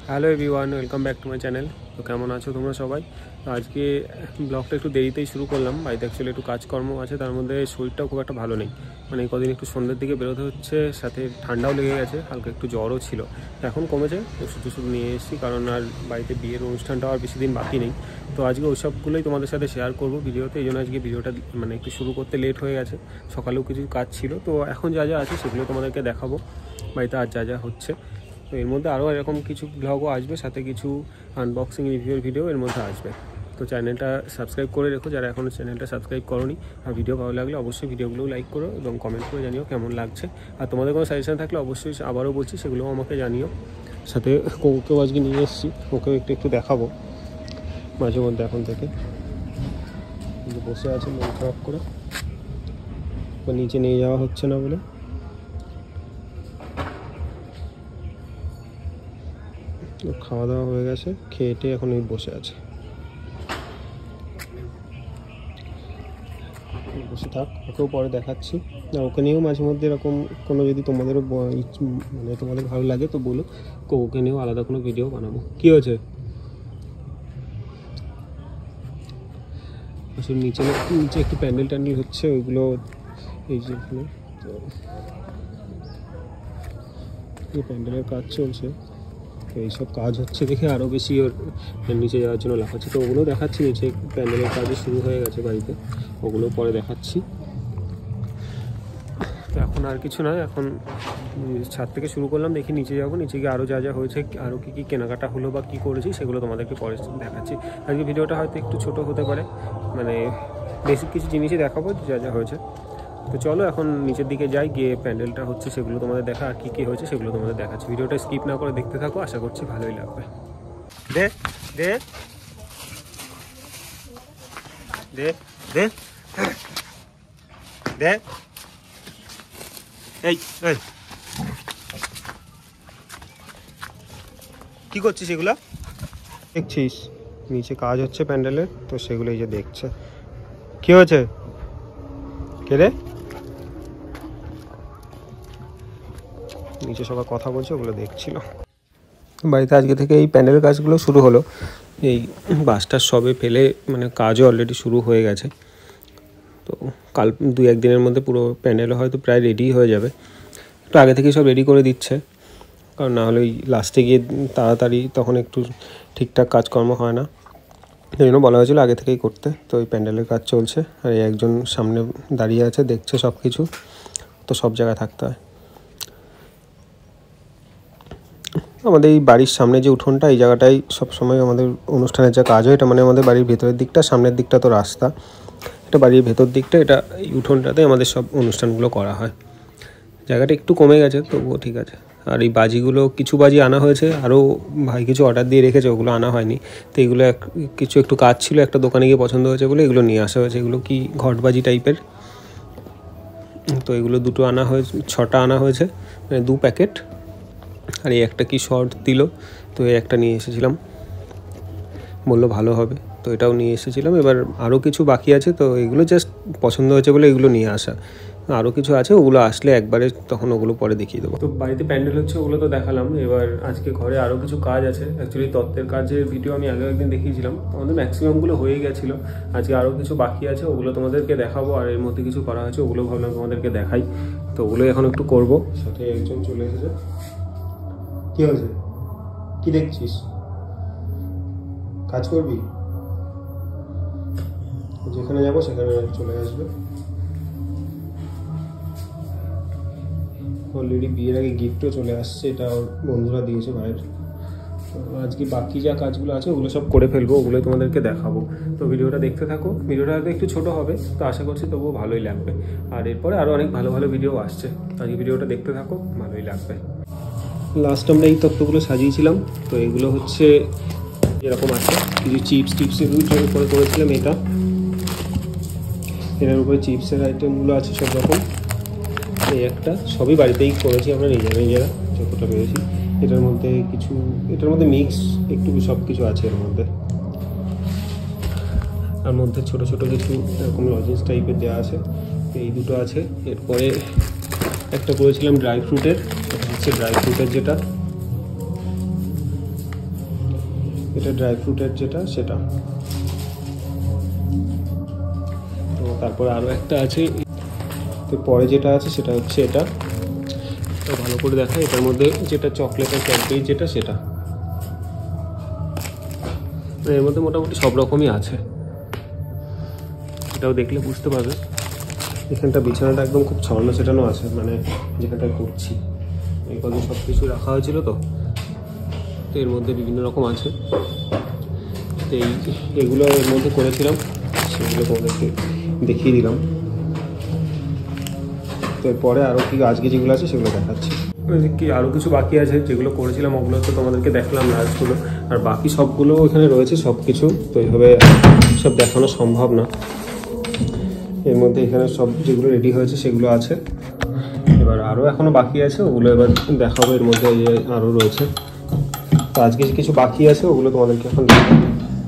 Hello everyone, welcome back to my channel. তো কেমন আছো তোমরা সবাই? তো আজকে ব্লগটা একটু দেরিতেই শুরু করলাম। বাড়িতে অ্যাকচুয়ালি একটু কাজকর্ম আছে, তার মধ্যে শরীরটাও খুব একটা ভালো নেই। মানে কদিন একটু সন্ধ্যের দিকে বেরোতে হচ্ছে, সাথে ঠান্ডাও লেগে গেছে, হালকা একটু জ্বরও ছিল। এখন কমেছে, ওষুধ টষুধ নিয়ে এসেছি, কারণ আর বাড়িতে বিয়ের অনুষ্ঠানটাও আর বেশি দিন বাকি নেই। তো আজকে ওইসবগুলোই তোমাদের সাথে শেয়ার করবো ভিডিওতে। এই জন্য আজকে ভিডিওটা মানে একটু শুরু করতে লেট হয়ে গেছে। সকালেও কিছু কাজ ছিল, তো এখন যা যা আছে সেগুলো তোমাদেরকে দেখাবো, বাড়িতে আর যা যা হচ্ছে। তো এর মধ্যে আরও এরকম কিছু ব্লগও আসবে, সাথে কিছু আনবক্সিং রিভিউর ভিডিও এর মধ্যে আসবে। তো চ্যানেলটা সাবস্ক্রাইব করে রেখো যারা এখনও চ্যানেলটা সাবস্ক্রাইব করোনি। আর ভিডিও ভালো লাগলে অবশ্যই ভিডিওগুলোও লাইক করো এবং কমেন্ট করে জানিও কেমন লাগছে। আর তোমাদের কোনো সাজেশন থাকলে অবশ্যই আবারও বলছি সেগুলোও আমাকে জানিও। সাথে ওকেও আজকে নিয়ে এসেছি, ওকেও একটু দেখাবো মাঝে মধ্যে এখন থেকে। বসে আছে মন খারাপ করে, নিচে নিয়ে যাওয়া হচ্ছে না বলে। খাওয়া দাওয়া হয়ে গেছে, খেয়েটে এখন এই বসে আছে। বসে থাক, ওকেও পরে দেখাচ্ছি। আর ওকে নিয়েও মাঝে মধ্যে এরকম কোনো যদি তোমাদেরও মানে তোমাদের ভালো লাগে তো বলো, ওকে নিয়েও আলাদা কোনো ভিডিও বানাবো। কী হয়েছে? আসলে নিচে একটু প্যান্ডেল ট্যান্ডেল হচ্ছে, ওইগুলো এই যে এখানে তো এই প্যান্ডেলের কাজ চলছে। এইসব কাজ হচ্ছে দেখে আরও বেশি ওর নিচে যাওয়ার জন্য লাফাচ্ছে। তো ওগুলো দেখাচ্ছি, নিচে প্যান্ডেলের কাজও শুরু হয়ে গেছে বাড়িতে, ওগুলো পরে দেখাচ্ছি। তো এখন আর কিছু নয়, এখন ছাদ থেকে শুরু করলাম, দেখি নিচে যাবো। নিচে গিয়ে আরও যা যা হয়েছে, আরও কী কেনাকাটা হলো বা কী করেছি সেগুলো তোমাদেরকে পরে দেখাচ্ছি। আজকে ভিডিওটা হয়তো একটু ছোট হতে পারে, মানে বেসিক কিছু জিনিসই দেখাবো যা যা হয়েছে। তো চলো এখন নিচের দিকে যাই, গিয়ে প্যান্ডেলটা হচ্ছে সেগুলো তোমাদের দেখা, আর কী হয়েছে সেগুলো তোমাদের দেখাচ্ছি। ভিডিওটা স্কিপ না করে দেখতে থাকো, আশা করছি ভালোই লাগবে। দে দে দে দে দে এই কী করছিস? এগুলো দেখছিস? নিচে কাজ হচ্ছে প্যান্ডেলের, তো সেগুলো এই যে দেখছে। কী হয়েছে? কে রে? নিচে সবাই কথা বলছে, ওগুলো দেখছিল। বাড়িতে আজকে থেকে এই প্যান্ডেলের কাজগুলো শুরু হলো। এই বাসটার সবে ফেলে মানে কাজও অলরেডি শুরু হয়ে গেছে। তো কাল 2-1 দিনের মধ্যে পুরো প্যান্ডেলও হয়তো প্রায় রেডি হয়ে যাবে। একটু আগে থেকেই সব রেডি করে দিচ্ছে, কারণ না হলে ওই লাস্টে গিয়ে তাড়াতাড়ি তখন একটু ঠিকঠাক কাজকর্ম হয় না। এই জন্য বলা হয়েছিল আগে থেকেই করতে। তো এই প্যান্ডেলের কাজ চলছে, আর একজন সামনে দাঁড়িয়ে আছে, দেখছে সব কিছু। তো সব জায়গায় থাকতে হয়। আমাদের এই বাড়ির সামনে যে উঠোনটা, এই জায়গাটাই সবসময় আমাদের অনুষ্ঠানের যা কাজ হয়, এটা মানে আমাদের বাড়ির ভেতরের দিকটা, সামনের দিকটা তো রাস্তা, এটা বাড়ির ভেতর দিকটা, এটা এই উঠোনটাতে আমাদের সব অনুষ্ঠানগুলো করা হয়। জায়গাটা একটু কমে গেছে, তবুও ঠিক আছে। আর এই বাজিগুলো, কিছু বাজি আনা হয়েছে, আরও ভাই কিছু অর্ডার দিয়ে রেখেছে, ওগুলো আনা হয়নি। তো এগুলো কিছু একটু কাজ ছিল, একটা দোকানে গিয়ে পছন্দ হয়েছে বলে এগুলো নিয়ে আসা হয়েছে। এগুলো কি ঘটবাজি টাইপের। তো এগুলো দুটো আনা হয়েছে, 6টা আনা হয়েছে, মানে 2 প্যাকেট। আর এই একটা কি শর্ট দিল, তো এই একটা নিয়ে এসেছিলাম, বললো ভালো হবে, তো এটাও নিয়ে এসেছিলাম। এবার আরও কিছু বাকি আছে, তো এগুলো জাস্ট পছন্দ হয়েছে বলে এগুলো নিয়ে আসা। আরও কিছু আছে, ওগুলো আসলে একবারে তখন ওগুলো পরে দেখিয়ে দেবো। তো বাড়িতে প্যান্ডেল হচ্ছে, ওগুলো তো দেখালাম। এবার আজকে ঘরে আরও কিছু কাজ আছে। অ্যাকচুয়ালি তত্ত্বের কাজের ভিডিও আমি আগেও একদিন দেখিয়েছিলাম, আমাদের ম্যাক্সিমামগুলো হয়ে গেছিলো। আজকে আরও কিছু বাকি আছে, ওগুলো তোমাদেরকে দেখাবো। আর এর মধ্যে কিছু করা হয়েছে, ওগুলো ভাবলাম তোমাদেরকে দেখাই। তো ওগুলো এখন একটু করবো। সাথে একজন চলে এসেছে। কী হয়েছে? কী দেখছিস? কাজ করবি? যেখানে যাবো সেখানে চলে আসবে। অলরেডি বিয়ের আগে গিফটও চলে আসছে, এটা ওর বন্ধুরা দিয়েছে বাইরে। আজকে বাকি যা কাজগুলো আছে ওগুলো সব করে ফেলবো, ওগুলোই তোমাদেরকে দেখাবো। তো ভিডিওটা দেখতে থাকো। ভিডিওটা হয়তো একটু ছোটো হবে, তো আশা করছি তবুও ভালোই লাগবে। আর এরপরে আরও অনেক ভালো ভালো ভিডিও আসছে, আজকে ভিডিওটা দেখতে থাকো, ভালোই লাগবে। লাস্ট আমরা এই তত্ত্বগুলো সাজিয়েছিলাম। তো এগুলো হচ্ছে এরকম আছে, কিছু চিপস এগুলোর উপরে করেছিলাম। এটার উপরে চিপসের আইটেমগুলো আছে সব রকম। এই একটা সবই বাড়িতেই করেছি আমরা নিজেরা যতটা পেরেছি। এটার মধ্যে মিক্স একটু সব কিছু আছে এর মধ্যে। তার মধ্যে ছোট ছোট কিছু এরকম লজেন্স টাইপের দেওয়া আছে, এই দুটো আছে। এরপরে একটা করেছিলাম ড্রাই ফ্রুটের, যেটা এটা ড্রাই ফ্রুটের যেটা সেটা। তো তারপরে আরও একটা আছে, তো পরে যেটা আছে সেটা হচ্ছে এটা ভালো করে দেখা। এটার মধ্যে যেটা চকলেটের ক্যাডবেরি যেটা সেটা, এর মধ্যে মোটামুটি সব রকমই আছে। এটাও দেখলে বুঝতে পারবে। এখানটা বিছানাটা একদম খুব ছড়ানো ছেটানো আছে, মানে যেখানটায় করছি এই কদিন সব কিছু রাখা হয়েছিল তো এর মধ্যে বিভিন্ন রকম আছে। তো এগুলো এর মধ্যে করেছিলাম, সেগুলো তোমাদেরকে দেখিয়ে দিলাম। তো এরপরে আরও কি আজকে যেগুলো আছে সেগুলো দেখাচ্ছি। কি আরও কিছু বাকি আছে যেগুলো করেছিলাম, ওগুলো তো তোমাদেরকে দেখালাম লাস্টগুলো, আর বাকি সবগুলো এখানে রয়েছে সব কিছু। তো এইভাবে সব দেখানো সম্ভব না। এর মধ্যে এখানে সব যেগুলো রেডি হয়েছে সেগুলো আছে, এবার আরও এখনও বাকি আছে, ওগুলো এবার দেখাবো। এর মধ্যে আরও রয়েছে, তো আজকে কিছু বাকি আছে ওগুলো তোমাদেরকে এখন দেখাবো।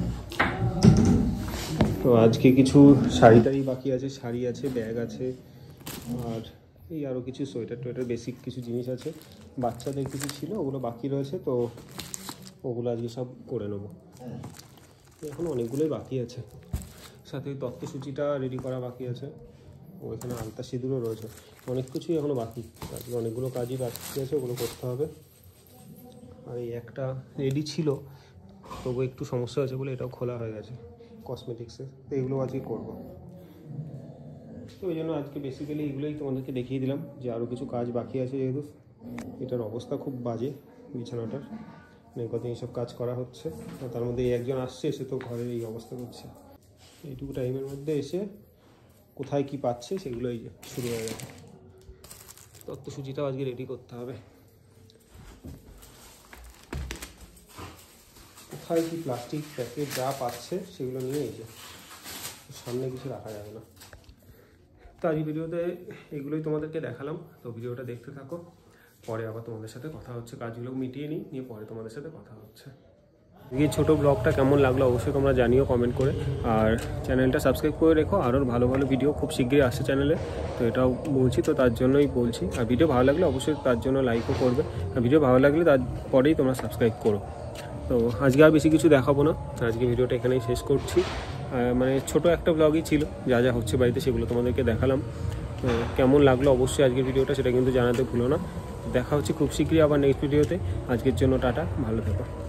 তো আজকে কিছু শাড়ি টাড়ি বাকি আছে, শাড়ি আছে, ব্যাগ আছে, আর এই আরও কিছু সোয়েটার টোয়েটার বেসিক কিছু জিনিস আছে। বাচ্চাদের কিছু ছিল ওগুলো বাকি রয়েছে, তো ওগুলো আজকে সব করে নেবো। এখন অনেকগুলোই বাকি আছে, সাথে তত্ত্বসূচিটা রেডি করা বাকি আছে, ও এখানে আলতা সিঁদুরও রয়েছে, অনেক কিছুই এখনও বাকি। আজকে অনেকগুলো কাজই বাকি আছে, ওগুলো করতে হবে। আর এই একটা রেডি ছিল, তবু একটু সমস্যা আছে বলে এটাও খোলা হয়ে গেছে কসমেটিক্সে, তো এগুলো আজকে করবো। তো ওই জন্য আজকে বেসিক্যালি এগুলোই তোমাদেরকে দেখিয়ে দিলাম যে আরও কিছু কাজ বাকি আছে, যেহেতু এটার অবস্থা খুব বাজে বিছানাটার, কদিন এইসব কাজ করা হচ্ছে। তার মধ্যে এই একজন আসছে, এসে তো ঘরের এই অবস্থা করছে। এইটুকু টাইমের মধ্যে এসে কোথায় কি পাচ্ছে সেগুলো এই যে শুরু হয়ে গেছে। তত্ত্বসূচিটাও আজকে রেডি করতে হবে। কোথায় কি প্লাস্টিক প্যাকেট যা পাচ্ছে সেগুলো নিয়ে এই যে সামনে কিছু রাখা যাবে না। তো আজ ভিডিওতে এগুলোই তোমাদেরকে দেখালাম, তো ভিডিওটা দেখতে থাকো, পরে আবার তোমাদের সাথে কথা হচ্ছে। কাজগুলো মিটিয়ে নিয়ে পরে তোমাদের সাথে কথা হচ্ছে। এই ছোটো ব্লগটা কেমন লাগলো অবশ্যই তোমরা জানিও কমেন্ট করে, আর চ্যানেলটা সাবস্ক্রাইব করে রেখো। আরও ভালো ভালো ভিডিও খুব শীঘ্রই আসছে চ্যানেলে, তো এটাও বলছি, তো তার জন্যই বলছি। আর ভিডিও ভালো লাগলে অবশ্যই তার জন্য লাইকও করবে, আর ভিডিও ভালো লাগলে তারপরেই তোমরা সাবস্ক্রাইব করো। তো আজকে আর বেশি কিছু দেখাবো না, আজকে ভিডিওটা এখানেই শেষ করছি। মানে ছোট একটা ব্লগই ছিল, যা যা হচ্ছে বাড়িতে সেগুলো তোমাদেরকে দেখালাম। কেমন লাগলো অবশ্যই আজকের ভিডিওটা সেটা কিন্তু জানাতে ভুলো না। দেখা হচ্ছে খুব শীঘ্রই আবার নেক্সট ভিডিওতে। আজকের জন্য টাটা, ভালো থেকো।